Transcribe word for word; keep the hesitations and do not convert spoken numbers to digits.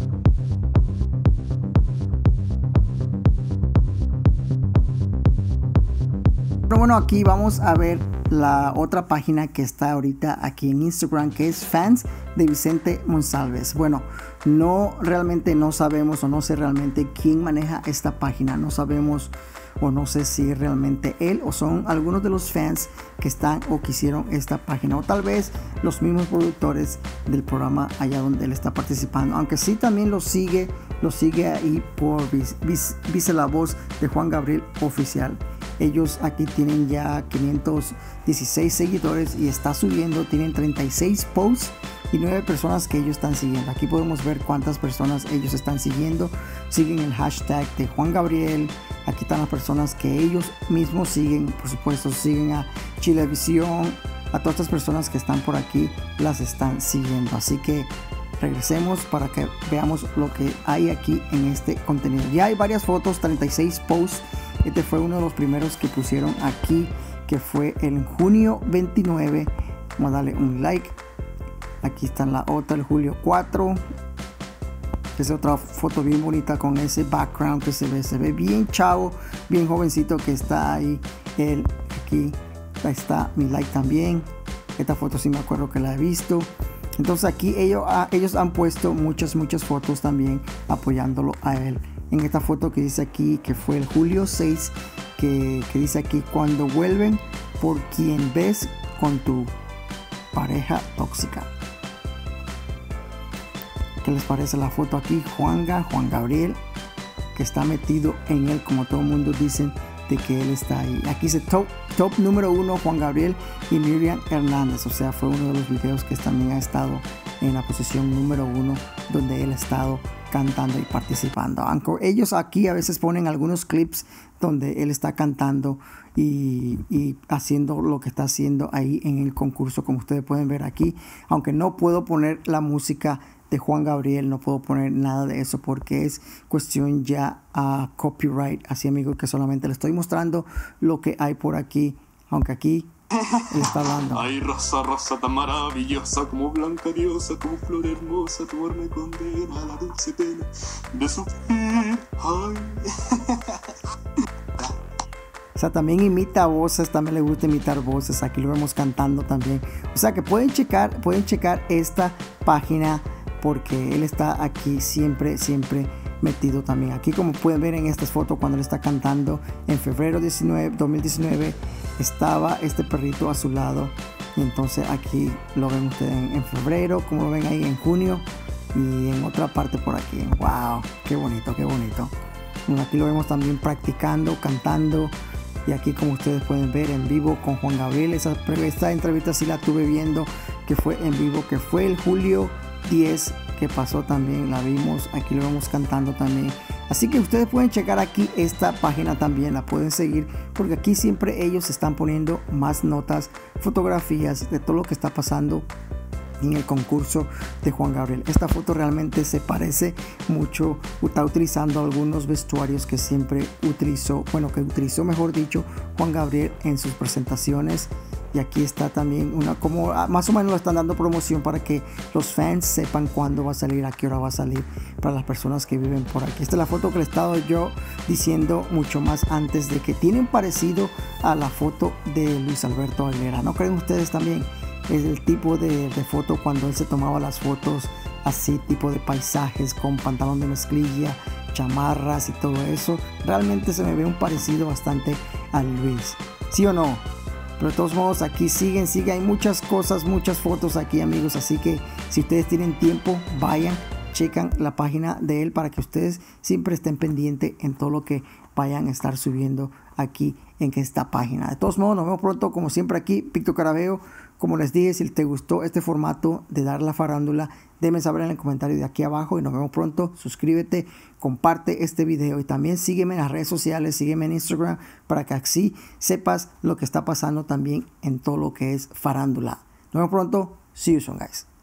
Pero bueno, aquí vamos a ver la otra página que está ahorita aquí en Instagram, que es Fans de Vicente Monsalves. Bueno, no realmente no sabemos o no sé realmente quién maneja esta página. No sabemos o no sé si es realmente él o son algunos de los fans que están o que hicieron esta página, o tal vez los mismos productores del programa allá donde él está participando, aunque sí también lo sigue lo sigue ahí por Vice la Voz de Juan Gabriel Oficial. Ellos aquí tienen ya quinientos dieciséis seguidores y está subiendo, tienen treinta y seis posts y nueve personas que ellos están siguiendo. Aquí podemos ver cuántas personas ellos están siguiendo. Siguen el hashtag de Juan Gabriel. Aquí están las personas que ellos mismos siguen. Por supuesto, siguen a Chilevisión. A todas estas personas que están por aquí las están siguiendo. Así que regresemos para que veamos lo que hay aquí en este contenido. Ya hay varias fotos, treinta y seis posts. Este fue uno de los primeros que pusieron aquí, que fue en junio veintinueve. Vamos a darle un like. Aquí está la otra, el julio cuatro. Es otra foto bien bonita con ese background que se ve, se ve bien chavo, bien jovencito que está ahí. Él, aquí ahí está mi like también. Esta foto sí me acuerdo que la he visto. Entonces aquí ellos, ellos han puesto muchas, muchas fotos también apoyándolo a él. En esta foto que dice aquí que fue el julio seis, que, que dice aquí: cuando vuelven por quien ves con tu pareja tóxica. ¿Qué les parece la foto aquí? Juanga, Juan Gabriel, que está metido en él, como todo el mundo dice de que él está ahí. Aquí dice top, top número uno Juan Gabriel y Miriam Hernández. O sea, fue uno de los videos que también ha estado en la posición número uno, donde él ha estado cantando y participando. Aunque ellos aquí a veces ponen algunos clips donde él está cantando y, y haciendo lo que está haciendo ahí en el concurso, como ustedes pueden ver aquí. Aunque no puedo poner la música de Juan Gabriel, no puedo poner nada de eso porque es cuestión ya a uh, copyright. Así, amigos, que solamente les estoy mostrando lo que hay por aquí, aunque aquí él está hablando. Ay, rosa, rosa tan maravillosa, como blanca diosa, como flor hermosa, tu amor me condena a la dulce pena de sufrir. Ay. O sea, también imita voces, también le gusta imitar voces. Aquí lo vemos cantando también. O sea que pueden checar, pueden checar esta página porque él está aquí siempre, siempre metido también. Aquí, como pueden ver en estas fotos, cuando él está cantando en febrero diecinueve, dos mil diecinueve, estaba este perrito a su lado. Y entonces aquí lo ven ustedes en, en febrero, como lo ven ahí en junio y en otra parte por aquí. Wow, qué bonito, qué bonito. Bueno, aquí lo vemos también practicando, cantando. Y aquí, como ustedes pueden ver, en vivo con Juan Gabriel. Esa, esta entrevista sí la tuve viendo, que fue en vivo, que fue el julio diez que pasó también. La vimos, aquí lo vemos cantando también. Así que ustedes pueden checar aquí esta página también, la pueden seguir, porque aquí siempre ellos están poniendo más notas, fotografías de todo lo que está pasando en el concurso de Juan Gabriel. Esta foto realmente se parece mucho, está utilizando algunos vestuarios que siempre utilizó, bueno, que utilizó mejor dicho Juan Gabriel en sus presentaciones. Y aquí está también una, como más o menos lo están dando promoción para que los fans sepan cuándo va a salir, a qué hora va a salir, para las personas que viven por aquí. Esta es la foto que le he estado yo diciendo mucho más antes, de que tienen parecido a la foto de Luis Alberto Aguilera. ¿No creen ustedes también? Es el tipo de, de foto cuando él se tomaba las fotos así, tipo de paisajes con pantalón de mezclilla, chamarras y todo eso. Realmente se me ve un parecido bastante a Luis, ¿sí o no? Pero de todos modos, aquí siguen, siguen, hay muchas cosas, muchas fotos aquí, amigos. Así que si ustedes tienen tiempo, vayan, checan la página de él para que ustedes siempre estén pendientes en todo lo que vayan a estar subiendo aquí en esta página. De todos modos, nos vemos pronto, como siempre, aquí, Víctor Carabeo. Como les dije, si te gustó este formato de dar la farándula, déjenme saber en el comentario de aquí abajo y nos vemos pronto. Suscríbete, comparte este video y también sígueme en las redes sociales, sígueme en Instagram para que así sepas lo que está pasando también en todo lo que es farándula. Nos vemos pronto. See you soon, guys.